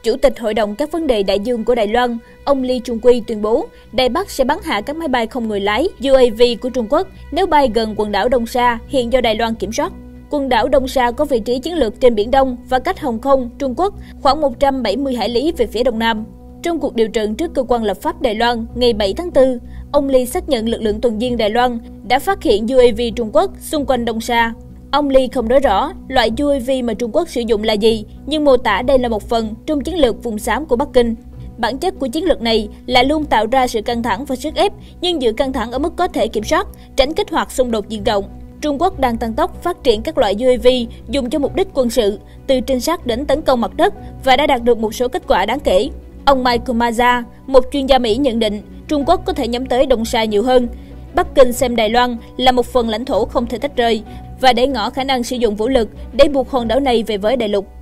Chủ tịch Hội đồng các vấn đề đại dương của Đài Loan, ông Lee Chung-quy tuyên bố Đài Bắc sẽ bắn hạ các máy bay không người lái UAV của Trung Quốc nếu bay gần quần đảo Đông Sa hiện do Đài Loan kiểm soát. Quần đảo Đông Sa có vị trí chiến lược trên Biển Đông và cách Hồng Kông, Trung Quốc khoảng 170 hải lý về phía đông nam. Trong cuộc điều trần trước cơ quan lập pháp Đài Loan ngày 7 tháng 4, ông Lee xác nhận lực lượng tuần duyên Đài Loan đã phát hiện UAV Trung Quốc xung quanh Đông Sa. Ông Lee không nói rõ loại UAV mà Trung Quốc sử dụng là gì, nhưng mô tả đây là một phần trong chiến lược vùng xám của Bắc Kinh. Bản chất của chiến lược này là luôn tạo ra sự căng thẳng và sức ép, nhưng giữ căng thẳng ở mức có thể kiểm soát, tránh kích hoạt xung đột diện rộng. Trung Quốc đang tăng tốc phát triển các loại UAV dùng cho mục đích quân sự, từ trinh sát đến tấn công mặt đất và đã đạt được một số kết quả đáng kể. Ông Michael Maza, một chuyên gia Mỹ nhận định Trung Quốc có thể nhắm tới Đông Sa nhiều hơn. Bắc Kinh xem Đài Loan là một phần lãnh thổ không thể tách rời và để ngỏ khả năng sử dụng vũ lực để buộc hòn đảo này về với đại lục.